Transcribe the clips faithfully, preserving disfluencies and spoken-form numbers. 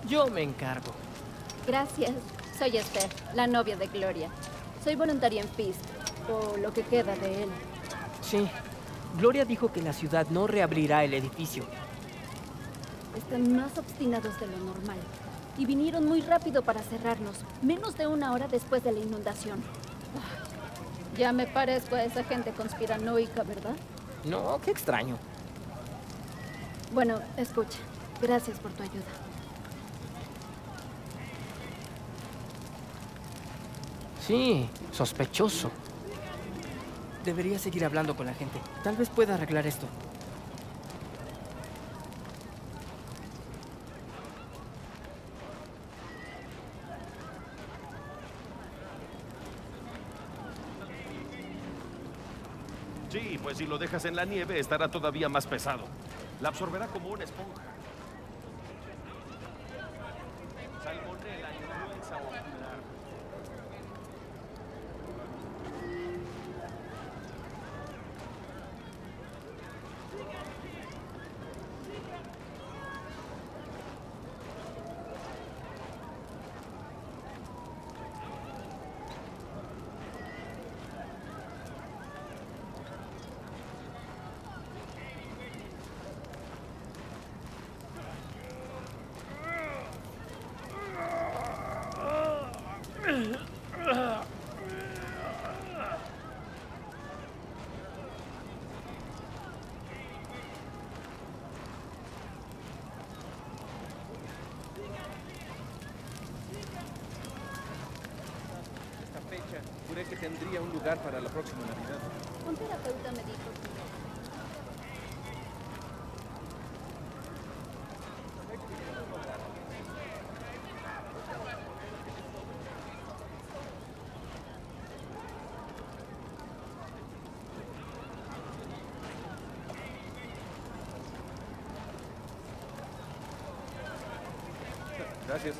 Yo me encargo. Gracias. Soy Esther, la novia de Gloria. Soy voluntaria en Fisk, o lo que queda de él. Sí. Gloria dijo que la ciudad no reabrirá el edificio. Están más obstinados de lo normal. Y vinieron muy rápido para cerrarnos, menos de una hora después de la inundación. Ah, ya me parezco a esa gente conspiranoica, ¿verdad? No, qué extraño. Bueno, escucha. Gracias por tu ayuda. Sí, sospechoso. Debería seguir hablando con la gente. Tal vez pueda arreglar esto. Sí, pues si lo dejas en la nieve estará todavía más pesado. La absorberá como una esponja. Salmonela, influenza ocular. Juré que tendría un lugar para la próxima Navidad. Un terapeuta me dijo que... Gracias.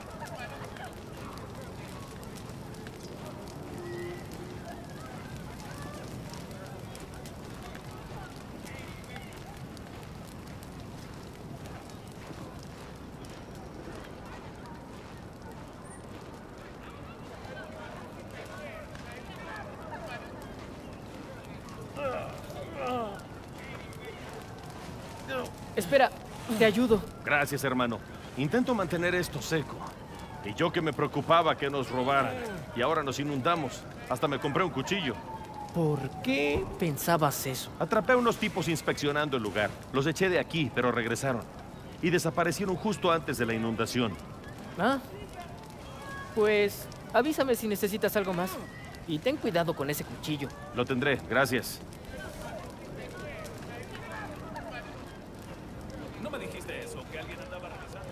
Espera, te ayudo. Gracias, hermano. Intento mantener esto seco. Y yo que me preocupaba que nos robaran. Y ahora nos inundamos. Hasta me compré un cuchillo. ¿Por qué pensabas eso? Atrapé a unos tipos inspeccionando el lugar. Los eché de aquí, pero regresaron. Y desaparecieron justo antes de la inundación. Ah, pues avísame si necesitas algo más. Y ten cuidado con ese cuchillo. Lo tendré, gracias. ¿No me dijiste eso? ¿Que alguien andaba regresando?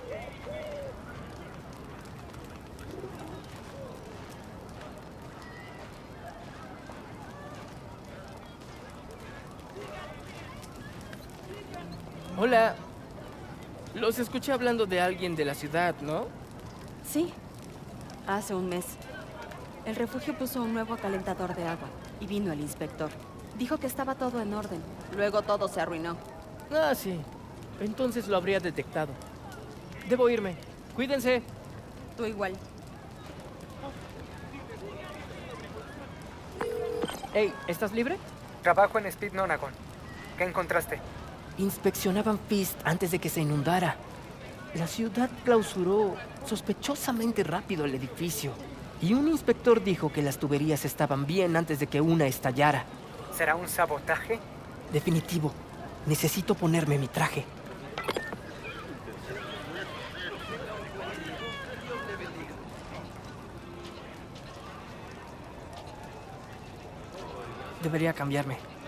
Hola. Los escuché hablando de alguien de la ciudad, ¿no? Sí, hace un mes. El refugio puso un nuevo calentador de agua y vino el inspector. Dijo que estaba todo en orden. Luego todo se arruinó. Ah, sí. Entonces lo habría detectado. Debo irme. Cuídense. Tú igual. Hey, ¿estás libre? Trabajo en Speed Nonagon. ¿Qué encontraste? Inspeccionaban Fist antes de que se inundara. La ciudad clausuró sospechosamente rápido el edificio. Y un inspector dijo que las tuberías estaban bien antes de que una estallara. ¿Será un sabotaje? Definitivo. Necesito ponerme mi traje. Debería cambiarme.